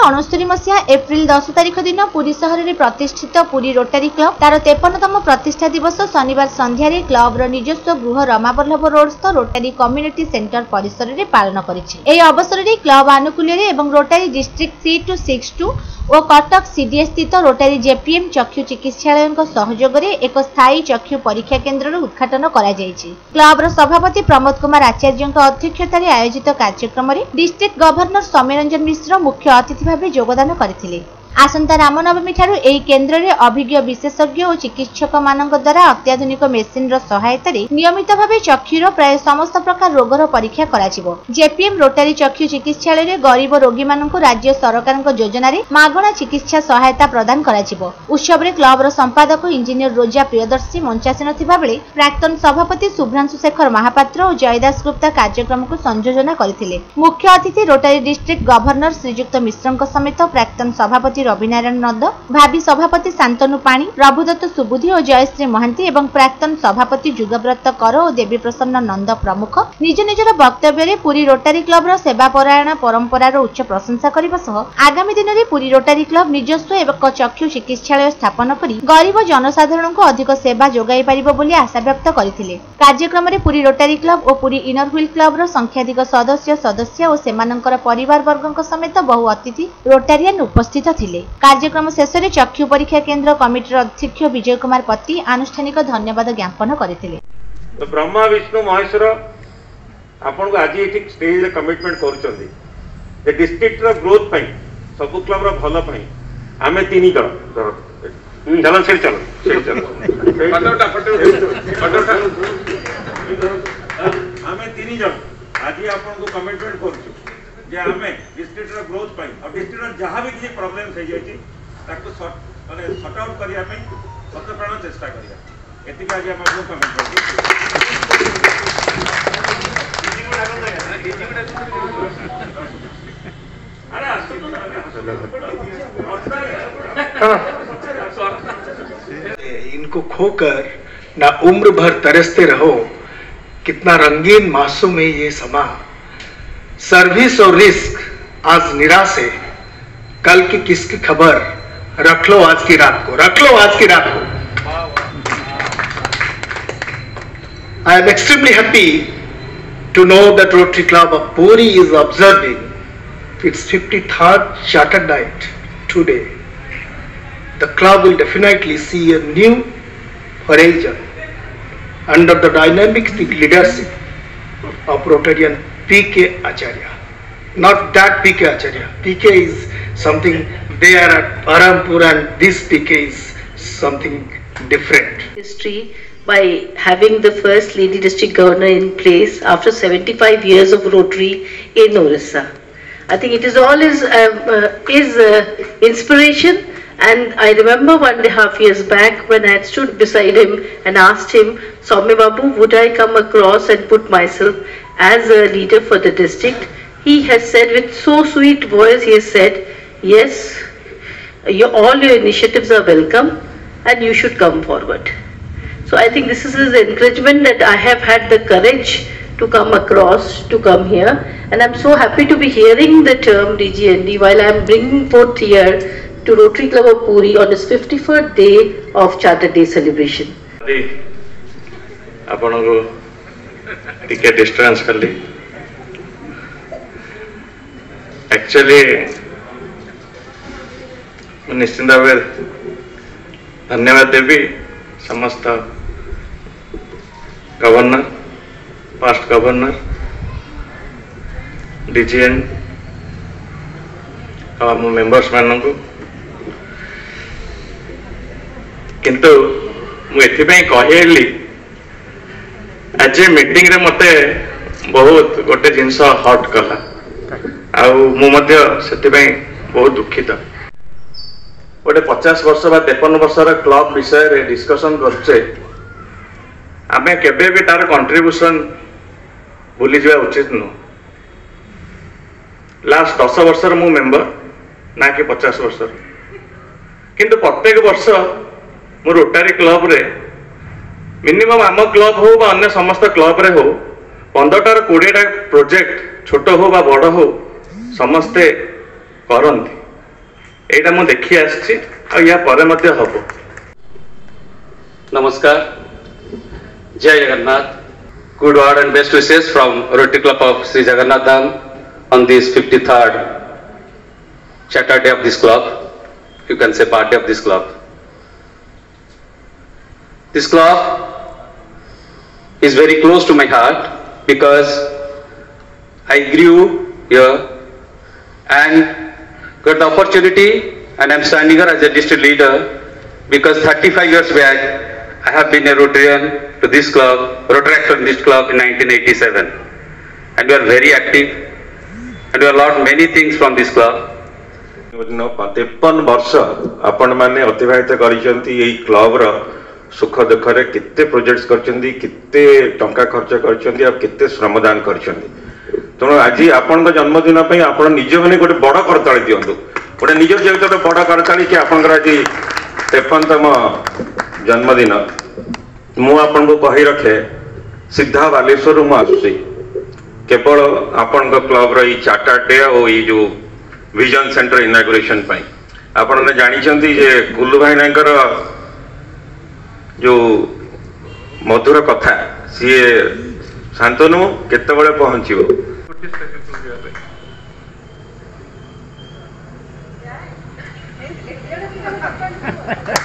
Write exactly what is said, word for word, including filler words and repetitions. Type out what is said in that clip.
उनहत्तर मसीहा एप्रिल दस तारिख दिन पुरी सहर में प्रतिष्ठित पुरी रोटारी क्लब तार तेपनतम प्रतिष्ठा दिवस शनिवार संध्यारे क्लबर निजस्व गृह रमावल्लभ रोडस्थ रोटारी कम्युनिटी सेंटर परिसर में पालन कर अवसर में क्लब आनुकूल्य Rotary district C two six two और कटक सीडीएस स्थित रोटारी जेपीएम चक्षु चिकित्सालय सहयोग में एक स्थायी चक्षु परीक्षा केन्द्र उद्घाटन कर क्लबर सभापति प्रमोद कुमार आचार्य अध्यक्षतार आयोजित कार्यक्रम में डिस्ट्रिक्ट गवर्नर सौम्यरंजन मिश्र मुख्य अतिथि भाव योगदान करथिले। आसंता रामनवमी ठारू एही केन्द्र में अभिज्ञ विशेषज्ञ और चिकित्सक मानक द्वारा अत्याधुनिक मेसिन सहायता नियमित भाव चक्षुर प्राय समस्त प्रकार रोगर परीक्षा कराजिवो। जेपीएम रोटारी चक्षु चिकित्सालय में गरीब रोगी मानक राज्य सरकार योजन मागणा चिकित्सा सहायता प्रदान कराजिवो। उत्सव में क्लबर संपादक इंजीनियर रोजा प्रियदर्शी मंचासीन थिबा बेले प्राक्तन सभापति शुभ्रांशु शेखर महापात्र और जयदास गुप्ता कार्यक्रम को संयोजना करथिले। मुख्य अतिथि रोटारी डिस्ट्रिक्ट गवर्नर श्रीजुक्त मिश्र समेत प्राक्तन सभापति रविनारायण नंद, भावी सभापति शांतनु पाणी, प्रभुदत्त सुबुद्धि और जयश्री महांती एवं प्राक्तन सभापति जुगव्रत कर और देवी प्रसन्न नंद प्रमुख निज निजर वक्तव्य में पुरी रोटारी क्लबर सेवापरायण परंपरार उच्च प्रशंसा करने सह आगामी दिन में पुरी रोटारी क्लब निजस्व एक चक्षु चिकित्सालय स्थापन कर गरीब जनसाधारण को अधिक सेवा जोगाई पारिबो बोली आशा व्यक्त करथिले। कार्यक्रम में पुरी रोटारी क्लब और पुरी इनर व्हील क्लबर संख्याधिक सदस्य सदस्य और सेमानंकर परिवार वर्गों समेत बहु अतिथि रोटारियन उपस्थित थिले। कार्यक्रम शेष में चक्षु परीक्षा केन्द्र कमिटी अध्यक्ष विजय कुमार पति आनुष्ठानिक धन्यवाद ज्ञापन करथिले। तो ब्रह्मा विष्णु महेश्वर आपन को आज ये स्टेज रे कमिटमेंट करूछंदी जे डिस्ट्रिक्ट रो ग्रोथ पई सब क्लब रो भलो पई आमे तीन जण चलो से चलो से चलो फटोटा फटोटा आमे तीन जण आज आपन को कमिटमेंट करूछु जे आमे डिस्ट्रिक्ट रो ग्रोथ पई और डिस्ट्रिक्ट रो जहां भी किसी प्रॉब्लम થઈ जायछि ताको सॉर्ट माने सॉर्ट आउट करिया पई सत प्राण चेष्टा करिया एति का आज आपन को कमिटमेंट इनको खोकर ना उम्र भर तरसते रहो। कितना रंगीन मासूम है ये समा। सर्विस और रिस्क आज निराश है, कल की किसकी खबर, रख लो आज की रात को, रख लो आज की रात को। I am extremely happy to know that Rotary Club of Puri is observing its fifty-third charter night today. The club will definitely see a new horizon under the dynamic leadership of Rotarian P K Acharya. Not that P K Acharya. P K is something there at Parampur, and this P K is something different. History by having the first lady district governor in place after seventy-five years of Rotary in Orissa. I think it is all his, uh, uh, his uh, inspiration. And I remember one and a half years back when I had stood beside him and asked him, Soumya Babu, would I come across and put myself as a leader for the district? He has said with so sweet voice, he has said, yes, your, all your initiatives are welcome and you should come forward. So I think this is his encouragement that I have had the courage to come across, to come here. And I'm so happy to be hearing the term D G N D while I'm bringing forth here to Rotary Club of Puri on its fifty-first day of Charter Day celebration. आपन को टिके distance कर ली। Actually निश्चित भाव धन्यवाद देवी समस्त governor, past governor, डीजीएन और members मान को किंतु मुझे कहली आज मीटिंग रे मते बहुत गोटे जिनस हट कला से बहुत दुखित। गोटे पचास वर्ष बा तेपन वर्षर क्लब विषय रे डिस्कशन करचे आमे केबे भी तार कंट्रीब्यूशन भूली जावा उचित नु। लास्ट दस वर्षर मु मेंबर ना कि पचास वर्षर, किंतु प्रत्येक वर्ष मु रोटारी क्लब रे मिनिमम आम क्लब हो बा अन्य समस्त क्लब रे हो पंद्रह कोड़े प्रोजेक्ट छोट हो बा बड़ हो समस्ते करंती। एटा मु देखि आछि आ या परे मध्य हबो। नमस्कार, जय Jagannath. Good word and best wishes from Rotary Club of Sri Jagannath Dham on this fifty-third charter day of this club. You can say party of this club. This club is very close to my heart because I grew here and got the opportunity, and I am standing here as a district leader because thirty-five years back I have been a Rotarian to this club, Rotary Action this club in nineteen eighty-seven, and we are very active and we have learned many things from this club. तेपन वर्ष आपण मैंने अतिबाहित करिसेंती एई club रो सुख दुख रे कित्ते projects करचंदी, कित्ते टंका खर्च करचंदी, और कित्ते श्रमदान करचंदी। तेणु आज आपण जन्मदिन पर आप निज मैंने गोटे बड़ करताली दिंतु, गोटे निज जीवित गोटे बड़ करताली कि आपंकर आज तेपनतम जन्मदिन। मुझे कही रखे सीधा बालेश्वर मु आसुची केवल आपण क्लब रो चार्टर डे और ये जो विजन सेंटर इनागुरेशन आपने जानी जे कुल्लू भाई नायकर जो मधुर कथा सी शांतनु केतबेले पहुंचो Ha ha ha.